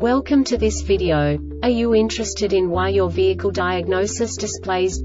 Welcome to this video. Are you interested in why your vehicle diagnosis displays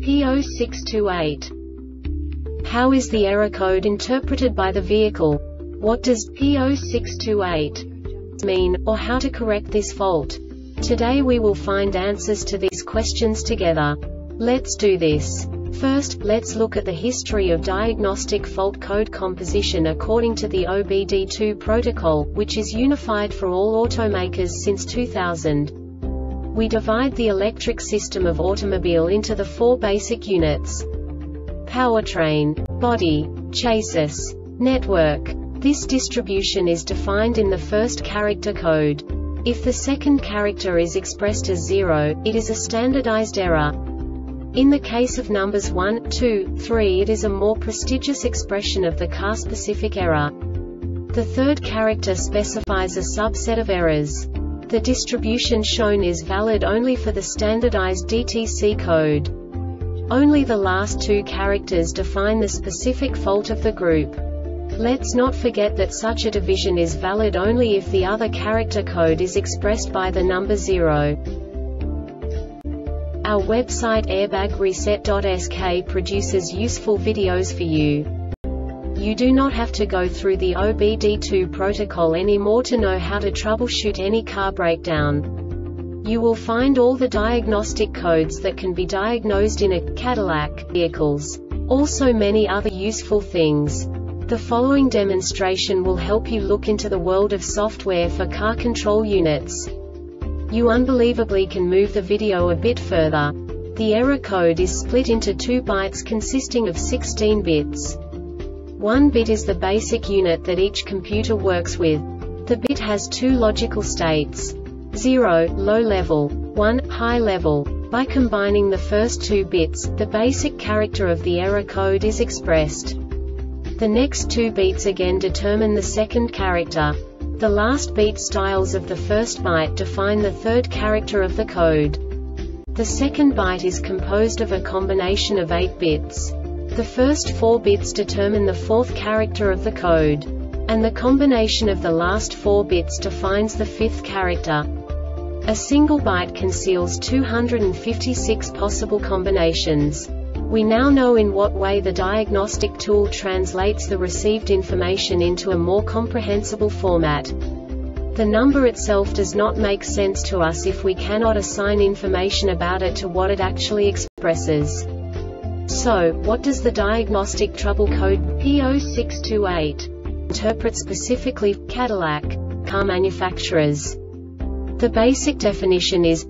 P0628? How is the error code interpreted by the vehicle? What does P0628 mean, or how to correct this fault? Today we will find answers to these questions together. Let's do this. First, let's look at the history of diagnostic fault code composition according to the OBD2 protocol, which is unified for all automakers since 2000. We divide the electric system of automobile into the four basic units: powertrain, body, chassis, network. This distribution is defined in the first character code. If the second character is expressed as 0, it is a standardized error. In the case of numbers 1, 2, 3, it is a more prestigious expression of the car-specific error. The third character specifies a subset of errors. The distribution shown is valid only for the standardized DTC code. Only the last two characters define the specific fault of the group. Let's not forget that such a division is valid only if the other character code is expressed by the number 0. Our website airbagreset.sk produces useful videos for you. You do not have to go through the OBD2 protocol anymore to know how to troubleshoot any car breakdown. You will find all the diagnostic codes that can be diagnosed in a Cadillac vehicles. Also many other useful things. The following demonstration will help you look into the world of software for car control units. You unbelievably can move the video a bit further. The error code is split into 2 bytes consisting of 16 bits. 1 bit is the basic unit that each computer works with. The bit has 2 logical states: 0, low level, 1, high level. By combining the first 2 bits, the basic character of the error code is expressed. The next 2 beats again determine the second character. The last beat styles of the first byte define the third character of the code. The second byte is composed of a combination of 8 bits. The first 4 bits determine the fourth character of the code. And the combination of the last 4 bits defines the fifth character. A single byte conceals 256 possible combinations. We now know in what way the diagnostic tool translates the received information into a more comprehensible format. The number itself does not make sense to us if we cannot assign information about it to what it actually expresses. So, what does the diagnostic trouble code P0628 interpret specifically for Cadillac car manufacturers? The basic definition is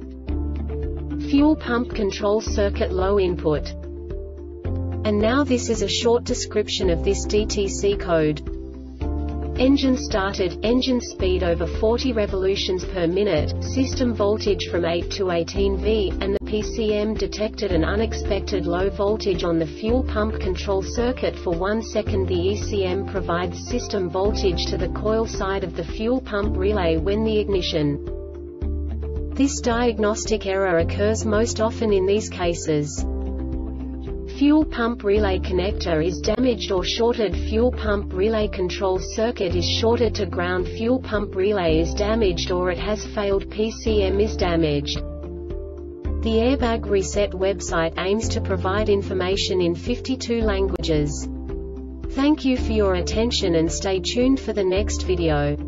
fuel pump control circuit low input. And now this is a short description of this DTC code. Engine started, engine speed over 40 revolutions per minute, system voltage from 8 to 18 V, and the PCM detected an unexpected low voltage on the fuel pump control circuit for 1 second. The ECM provides system voltage to the coil side of the fuel pump relay when the ignition. This diagnostic error occurs most often in these cases: fuel pump relay connector is damaged or shorted, fuel pump relay control circuit is shorted to ground, fuel pump relay is damaged or it has failed, PCM is damaged. The Airbag Reset website aims to provide information in 52 languages. Thank you for your attention and stay tuned for the next video.